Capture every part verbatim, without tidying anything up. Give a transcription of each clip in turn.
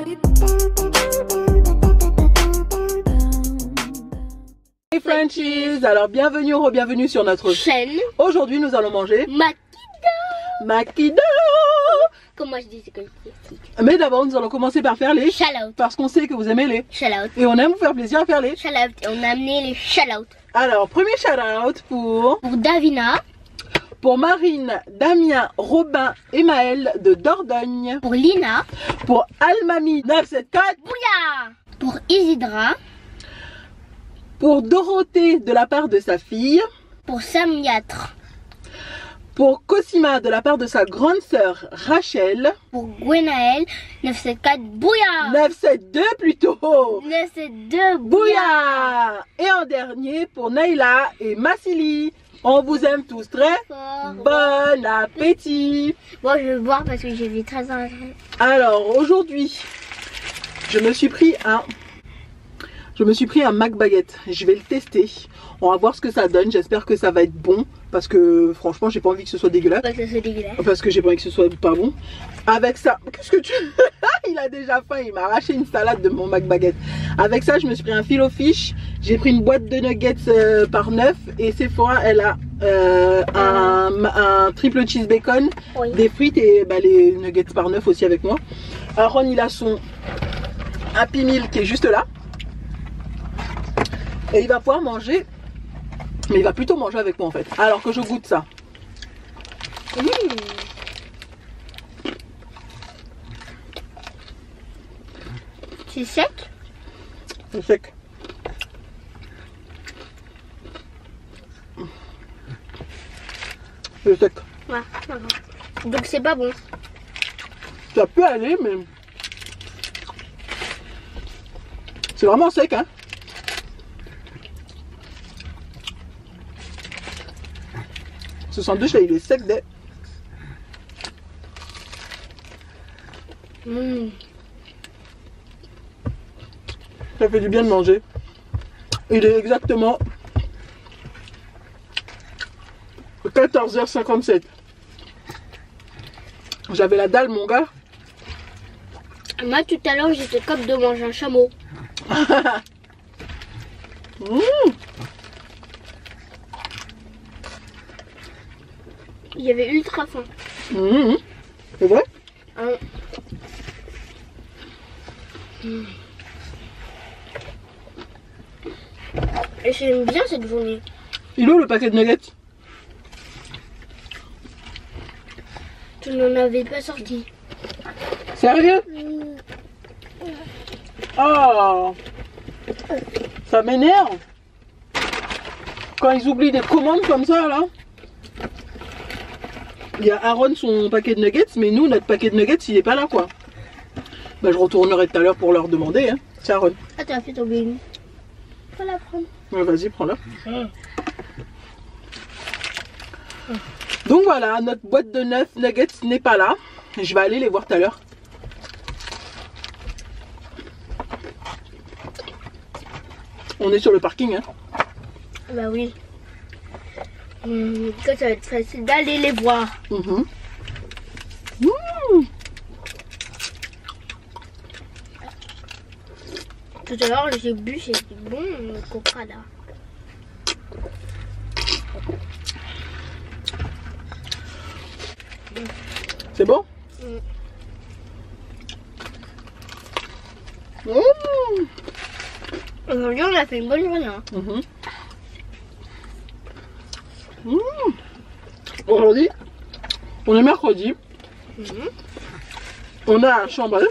Hey Frenchies, alors bienvenue ou re-bienvenue sur notre chaîne. Aujourd'hui nous allons manger Makido. Makido. Comment je dis c'est comme Mais d'abord nous allons commencer par faire les shout-out. Parce qu'on sait que vous aimez les Shout-out. Et on aime vous faire plaisir à faire les Shout-out. Et on a amené les shout-out. Alors premier shout-out pour Pour Davina. Pour Marine, Damien, Robin et Maël de Dordogne. Pour Lina. Pour Almami neuf sept quatre. Bouya. Pour Isidra. Pour Dorothée de la part de sa fille. Pour Samiatre. Pour Cosima de la part de sa grande sœur Rachel. Pour Gwenaël neuf sept quatre. Bouya. neuf sept deux plutôt. neuf sept deux. Bouya. Et en dernier pour Naïla et Massili. On vous aime tous très fort. Bon appétit. Bon, je vais boire parce que j'ai vu très envie. Alors aujourd'hui, je me suis pris un Je me suis pris un Mac Baguette. Je vais le tester. On va voir ce que ça donne. J'espère que ça va être bon. Parce que franchement, j'ai pas envie que ce soit dégueulasse. Pas que ce soit dégueulasse. Parce que j'ai pas envie que ce soit pas bon. Avec ça, qu'est-ce que tu... Il a déjà faim. Il m'a arraché une salade de mon Mac Baguette. Avec ça, je me suis pris un filet fish. J'ai pris une boîte de nuggets euh, par neuf. Et Sephora, elle a euh, un, un triple cheese bacon. Oui. Des frites et bah, les nuggets par neuf aussi avec moi. Aaron, il a son Happy Meal qui est juste là. Et il va pouvoir manger, mais il va plutôt manger avec moi en fait. Alors que je goûte ça. Mmh. C'est sec? C'est sec. C'est sec. Ouais, donc c'est pas bon. Ça peut aller, mais c'est vraiment sec, hein. Ce sandwich là, il est sec dès. Mmh. Ça fait du bien de manger. Il est exactement quatorze heures cinquante-sept. J'avais la dalle, mon gars. Moi, tout à l'heure, j'étais comme de manger un chameau. Mmh. Il y avait ultra faim. Mmh. C'est vrai? Hein. Mmh. Et j'aime bien cette journée. Il est où le paquet de nuggets? Tu n'en avais pas sorti. Sérieux? Oh, ça m'énerve quand ils oublient des commandes comme ça là. Il y a Aaron son paquet de nuggets, mais nous notre paquet de nuggets il est pas là quoi. Bah je retournerai tout à l'heure pour leur demander hein. C'est Aaron. Ah t'as fait tomber une. Faut la prendre. Ouais, vas-y prends-la. Mmh. Donc voilà, notre boîte de neuf nuggets n'est pas là. Je vais aller les voir tout à l'heure. On est sur le parking hein. Bah oui. Mmh, ça va être facile d'aller les voir. Mmh. Mmh. Tout à l'heure j'ai bu, c'était bon le coca là. C'est bon? Mmh. Mmh. Aujourd'hui on a fait une bonne journée. Hein. Mmh. Mmh. Aujourd'hui, on est mercredi. Mmh. On a un chambré.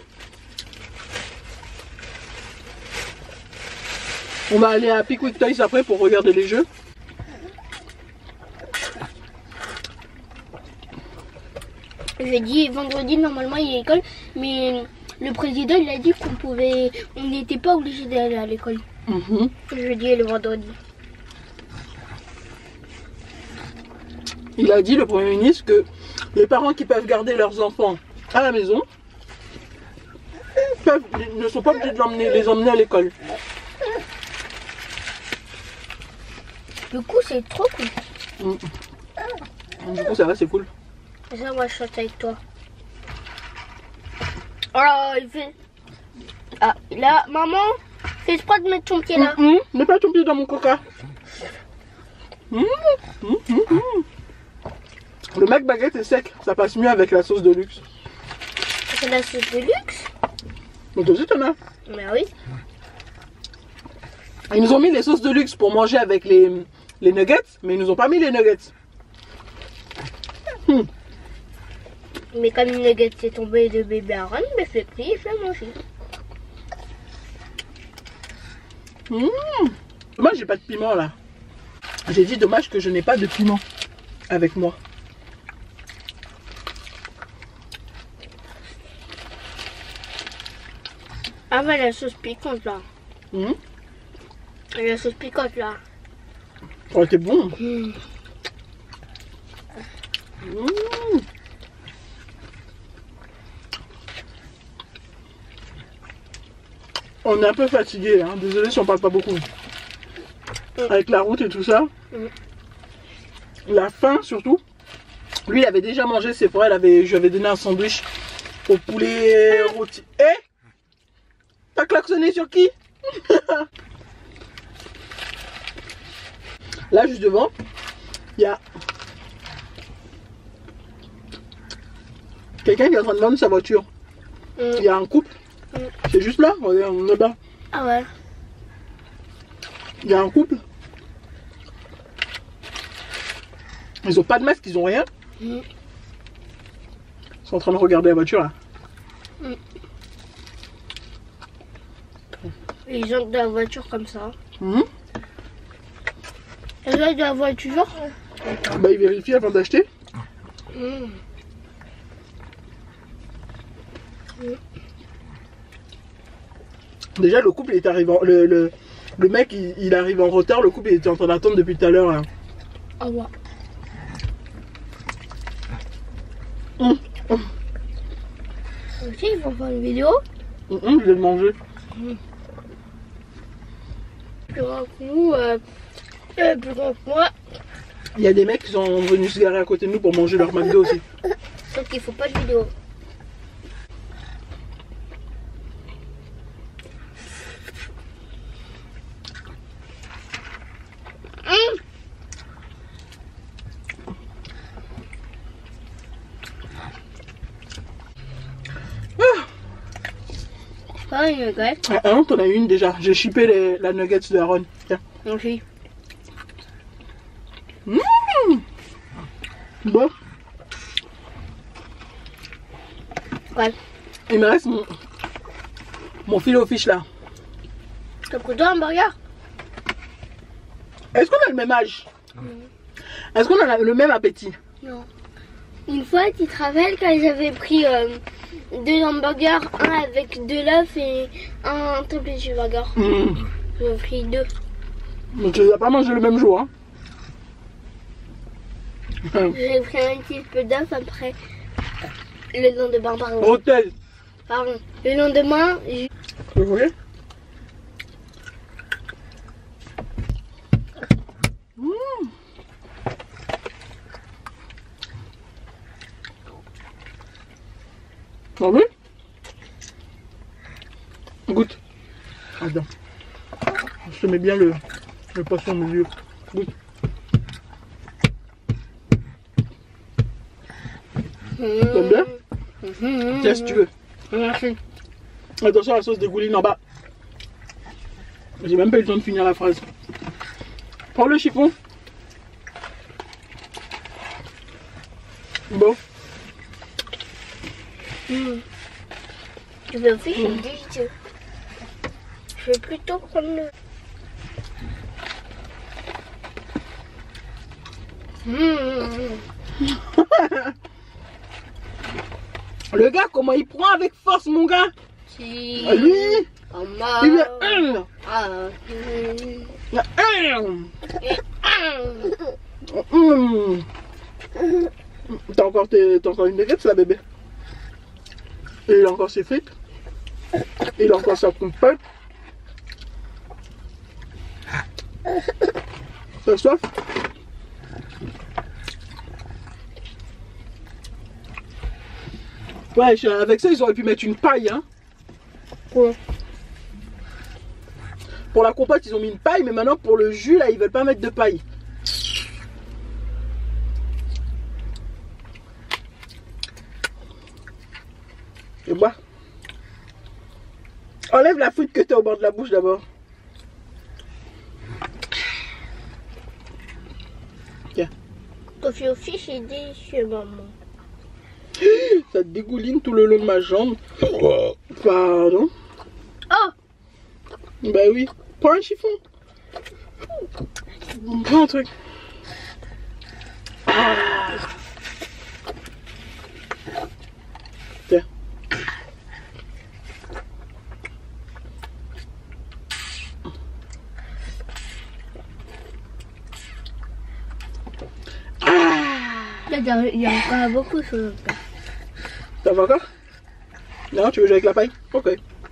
On va aller à Pickwick Toys après pour regarder les jeux. J'ai dit vendredi normalement il y a l'école, mais le président il a dit qu'on pouvait, on n'était pas obligé d'aller à l'école. Mmh. Le jeudi et le vendredi. Il a dit, le Premier ministre, que les parents qui peuvent garder leurs enfants à la maison peuvent, ne sont pas obligés de l'emmener, les emmener à l'école. Du coup, c'est trop cool. Mmh. Du coup, ça va, c'est cool. Ça, moi, je chante avec toi. Oh, il fait... Ah, là, maman, fais exprès de mettre ton pied là. Mmh, mmh. Mets pas ton pied dans mon coca. Mmh, mmh, mmh, mmh. Le McBaguette est sec, ça passe mieux avec la sauce de luxe. C'est la sauce de luxe? Mais toi aussi t'en as. Mais oui. Ils nous ont mis les sauces de luxe pour manger avec les, les nuggets, mais ils nous ont pas mis les nuggets. Mmh. Mais comme une nugget c'est tombé de bébé Aaron, mais je l'ai pris et je l'ai mangé. Mmh. Moi j'ai pas de piment là. J'ai dit dommage que je n'ai pas de piment avec moi. Ah ouais, la sauce piquante là. Mmh. La sauce piquante là. Oh, t'es bon. Mmh. Mmh. On est un peu fatigué, hein. Désolé si on parle pas beaucoup. Mmh. Avec la route et tout ça. Mmh. La faim surtout. Lui il avait déjà mangé, c'est vrai, il avait, je lui avais donné un sandwich au poulet rôti. Eh, t'as klaxonné sur qui? Là juste devant, il y a quelqu'un qui est en train de vendre sa voiture. Mm. Il y a un couple. Mm. C'est juste là, regarde, on est là-bas. Ah ouais. Il y a un couple. Ils ont pas de masque, ils ont rien. Mm. Ils sont en train de regarder la voiture là. Mm. Ils ont de la voiture comme ça. Mm. Ils ont de la voiture. Bah ils vérifient avant d'acheter. Mm. Déjà le couple est arrivé en... le, le, le mec il, il arrive en retard, le couple il était en train d'attendre depuis tout à l'heure. Au revoir. Mmh. Mmh. Ok, ils vont faire une vidéo. Mmh, je vais manger. Mmh. Plus grand que nous, euh, euh, plus grand que moi. Il y a des mecs qui sont venus se garer à côté de nous pour manger leur McDo aussi. Sauf qu'il faut pas de vidéo. Ah, une nugget. Ah, hein, t'en as une déjà. J'ai chippé les, la nuggets de Aaron. Tiens. Merci. Mmh. Bon. Ouais. Il me reste mon, mon filet au fish là. T'as pris toi un burger? Est-ce qu'on a le même âge? Mmh. Est-ce qu'on a le même appétit? Non. Une fois, tu te rappelles quand j'avais pris euh, deux hamburgers, un avec deux l'œuf et un triple cheeseburger. Mmh. J'ai pris deux. Mais tu les as pas mangé le même jour, hein? J'ai pris un petit peu d'œuf après. Le lendemain, pardon. Hôtel. Pardon. Le lendemain, j'ai... Vous voyez? Mmh. Ah oui? Goûte. Attends. Je te mets bien le, le poisson au milieu. Goûte. T'aimes bien? Mmh. Tiens si tu veux. Merci. Attention à la sauce dégouline en bas. J'ai même pas eu le temps de finir la phrase. Prends le chiffon. Bon. Mmh. Tu veux aussi, c'est délicieux. Je vais plutôt prendre le... Mmh. Le gars, comment il prend avec force, mon gars? Si. Ah, lui, oh, il y a un. Ah. Il y a un. Mmh. T'as encore, tes... encore une nuggets là, bébé? Et il a encore ses frites. Il a encore sa compote. T'as soif? Ouais, avec ça, ils auraient pu mettre une paille, hein. Quoi? Pour la compote, ils ont mis une paille, mais maintenant pour le jus, là, ils veulent pas mettre de paille. Et bois. Enlève la frite que tu as au bord de la bouche d'abord. Tiens. Coffee au fiche et déchets, maman. Ça te dégouline tout le long de ma jambe. Pardon. Oh! Bah oui. Prends un chiffon. Prends un truc. Ah. Tiens. Il y a encore beaucoup sur le plat. T'en veux encore? Non, tu veux jouer avec la paille? Ok.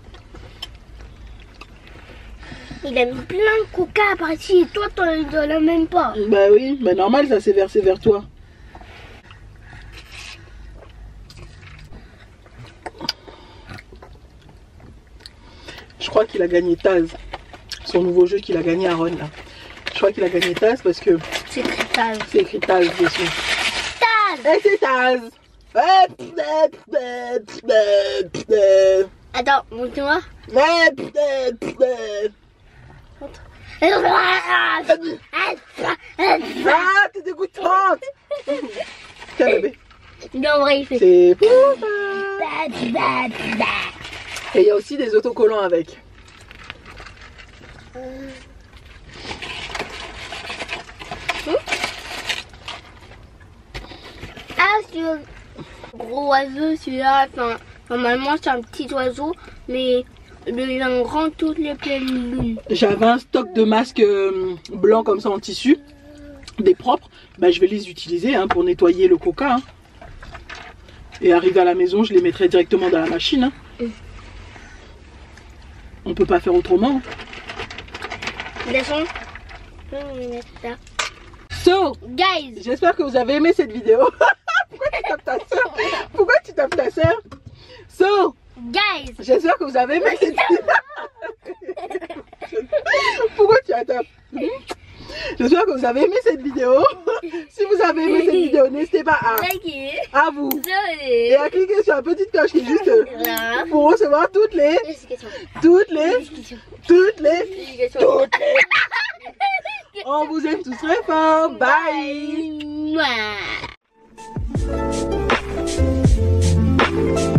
Il a mis plein de coca à partir. Toi, t'en as même pas. Bah oui, bah normal, ça s'est versé vers toi. Je crois qu'il a gagné Taz. Son nouveau jeu qu'il a gagné à Ron là. Je crois qu'il a gagné Taz parce que c'est écrit Taz. C'est écrit Taz dessus. Taz! Et c'est Taz! Attends, montre-moi. Ah, t'es dégoûtante! Tiens bébé. Non, vrai, il fait. C'est pour Et il y a aussi des autocollants avec. Ah, c'est un gros oiseau celui-là. Enfin, normalement, c'est un petit oiseau, mais il a un grand toutes les pleines lunes. J'avais un stock de masques euh, blancs comme ça en tissu, des propres. Bah, je vais les utiliser hein, pour nettoyer le coca. Hein. Et arrivé à la maison, je les mettrai directement dans la machine. Hein. Mm. On peut pas faire autrement. Descends. Je vais mettre ça. So, guys, j'espère que vous avez aimé cette vidéo. Pourquoi tu tapes ta soeur? Pourquoi tu tapes ta soeur? So, guys, j'espère que vous avez aimé cette vidéo. Pourquoi tu la tapes? J'espère que vous avez aimé cette vidéo. Si vous avez aimé cette vidéo, n'hésitez pas à, à vous et à cliquer sur la petite cloche qui est juste là pour recevoir toutes les toutes les toutes les toutes les on vous aime tous très fort. Bye. Bye.